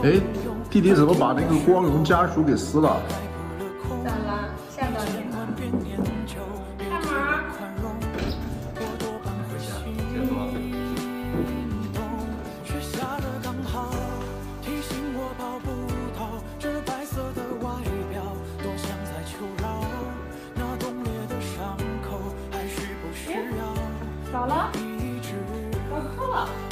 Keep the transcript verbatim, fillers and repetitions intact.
哎，弟弟怎么把那个光荣家书给撕了？ 咋了？吓到你了？干嘛？ 回家，接着吧。 咋了？搞错了。